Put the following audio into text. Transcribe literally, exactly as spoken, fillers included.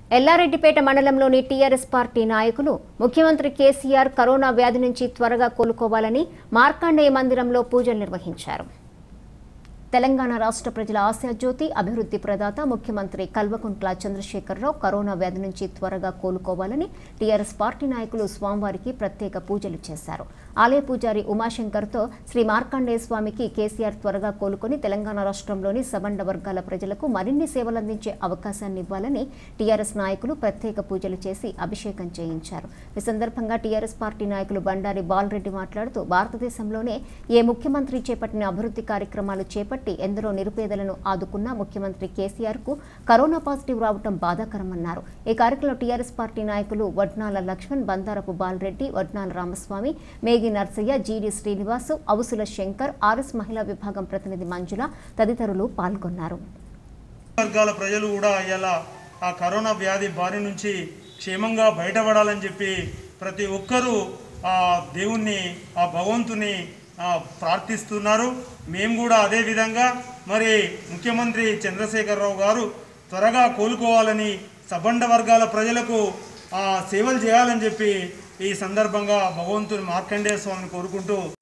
ఎల్లారెడ్డిపేట మండలంలోని TRS party నాయకులు ముఖ్యమంత్రి కేసీఆర్ కరోనా వ్యాధి నుంచి త్వరగా కోలుకోవాలని మార్కండేయ మందిరంలో పూజలు నిర్వహించారు. తెలంగాణ రాష్ట్ర ప్రజల ఆశాజ్యోతి అభివృద్ధి ప్రదాత ముఖ్యమంత్రి కల్వకుంట్ల చంద్రశేఖరరావు కరోనా వ్యాధి నుంచి త్వరగా కోలుకోవాలని టీఆర్ఎస్ పార్టీ నాయకులు స్వామివారికి ప్రత్యేక పూజలు చేశారు. ఆలయ పూజారి ఉమాశంకర్తో శ్రీ మార్కండేయ స్వామికి కేసీఆర్ త్వరగా కోలుకొని తెలంగాణ రాష్ట్రంలోని సబండ వర్గాల ప్రజలకు మరిన్ని సేవలందించే అవకాశాన్ని ఇవ్వాలని టీఆర్ఎస్ నాయకులు ప్రత్యేక పూజలు చేసి అభిషేకం చేయించారు. ఈ సందర్భంగా టీఆర్ఎస్ పార్టీ నాయకులు బండారి బాలరెడ్డి మాట్లాడుతూ భారతదేశంలోనే ఏ ముఖ్యమంత్రి చేపట్టిన అభివృద్ధి కార్యక్రమాలు చేపట్టి ఎందరో నిరుపేదలను ఆదుకున్న ముఖ్యమంత్రి కేసీఆర్ కు కరోనా పాజిటివ్ రావడం బాధాకరమన్నారు. ఈ కార్యక్రమంలో టీఆర్ఎస్ పార్టీ నాయకులు వడ్నాల లక్ష్మణ్, బందారపు బాలరెడ్డి, వడ్నాల రామస్వామి, మేఘి నర్సయ్య, జీడి శ్రీనివాసు, అవుసుల శంకర్, ఆర్ఎస్ మహిళా విభాగం ప్రతినిధి మంజుల తదితరులు పాల్గొన్నారు. వర్గాల ప్రజలు కూడా ఇలా ఆ కరోనా వ్యాధి బారి నుంచి క్షేమంగా బయటపడాలని చెప్పి ప్రతి ఒక్కరూ ఆ దేవుణ్ణి ఆ భగవంతుని ప్రార్థిస్తున్నారు. మేము కూడా అదే విధంగా మరి ముఖ్యమంత్రి చంద్రశేఖరరావు గారు త్వరగా కోలుకోవాలని సబండ వర్గాల ప్రజలకు సేవలు చేయాలని చెప్పి ఈ సందర్భంగా భగవంతుని మార్కండేయ స్వామిని కోరుకుంటూ